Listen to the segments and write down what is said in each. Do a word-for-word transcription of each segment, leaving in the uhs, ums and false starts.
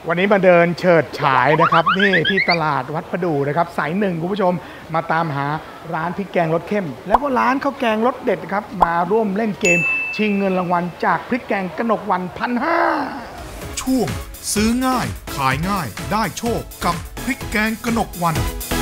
วันนี้มาเดินเฉิดฉายนะครับนี่ที่ตลาดวัดประดู่นะครับสายหนึ่งคุณผู้ชมมาตามหาร้านพริกแกงรสเข้มแล้วก็ร้านข้าวแกงรสเด็ดครับมาร่วมเล่นเกมชิงเงินรางวัลจากพริกแกงกนกวันพันห้าช่วงซื้อง่ายขายง่ายได้โชคกับพริกแกงกนกวัน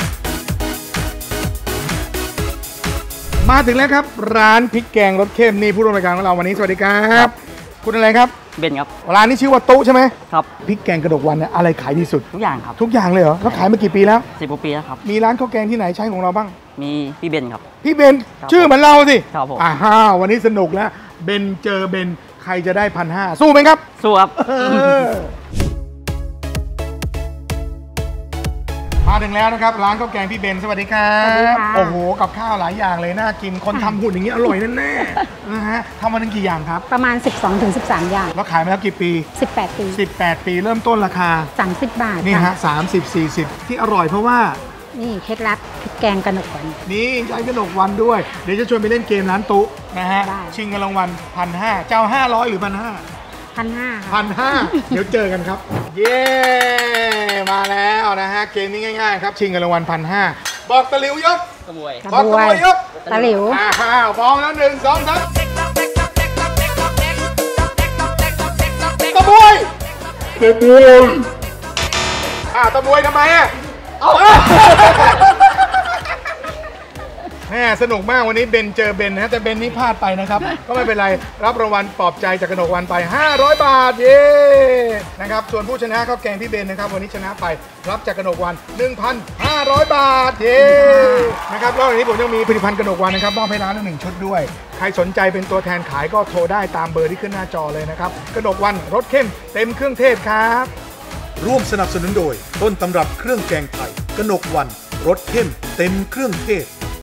มาถึงแล้วครับร้านพริกแกงรสเข้มนี่ผู้ร่วมรายการของเราวันนี้สวัสดีครับคุณอะไรครับเบนครับร้านนี้ชื่อว่าตุ๊ใช่ไหมครับพริกแกงกระดกวันเนี่ยอะไรขายดีสุดทุกอย่างครับทุกอย่างเลยเหรอแล้วขายมากี่ปีแล้วสิบกว่าปีแล้วครับมีร้านข้าวแกงที่ไหนใช้ของเราบ้างมีพี่เบนครับพี่เบนชื่อเหมือนเราสิครับผมอ่าฮ่าวันนี้สนุกแล้วเบนเจอเบนใครจะได้พันห้าสู้ไหมครับสู้ครับมาถึงแล้วนะครับร้านข้าวแกงพี่เบนสวัสดีครับโอ้โหกับข้าวหลายอย่างเลยน่ากินคนทำหุ่นอย่างนี้อร่อยแน่ๆนะฮะทำมาตั้งกี่อย่างครับประมาณ สิบสองถึงสิบสาม อย่างแล้วขายมาแล้วกี่ปีสิบแปดปีสิบแปดปีเริ่มต้นราคาสามสิบบาทนี่ฮะสามสิบ สี่สิบที่อร่อยเพราะว่านี่เคล็ดลับพริกแกงกนกวันนี่ใช้กนกวันด้วยเดี๋ยวจะชวนไปเล่นเกมร้านตุ๊นะฮะชิงเงินรางวัลพันห้าเจ้าห้าร้อยหรือพันห้าพันห้าพันห้าเดี๋ยวเจอกันครับเย้มาแล้วนะฮะเกมนี้ง่ายๆครับชิงเงินรางวัลพันห้าบอกตะหลิวยกตะบวยบอกตะบวยยกตะหลิวอ้าวมองแล้วหนึ่งสองสามตะบวยตะบวยอ่าตะบวยทำไมอ่ะเอาแม่สนุกมากวันนี้เบนเจอเบนนะแต่เบนนี่พลาดไปนะครับก็ไม่เป็นไรรับรางวัลปลอบใจจากกนกวันไปห้าร้อยบาทเย้นะครับส่วนผู้ชนะข้าวแกงพี่เบนนะครับวันนี้ชนะไปรับจากกนกวัน หนึ่งพันห้าร้อย บาทเย้นะครับแล้ววันนี้ผมยังมีผลิตภัณฑ์กนกวันนะครับมอบให้ร้านละหนึ่งชุดด้วยใครสนใจเป็นตัวแทนขายก็โทรได้ตามเบอร์ที่ขึ้นหน้าจอเลยนะครับกนกวันรสเข้มเต็มเครื่องเทศครับร่วมสนับสนุนโดยต้นตำรับเครื่องแกงไทยกนกวันรสเข้มเต็มเครื่องเทศ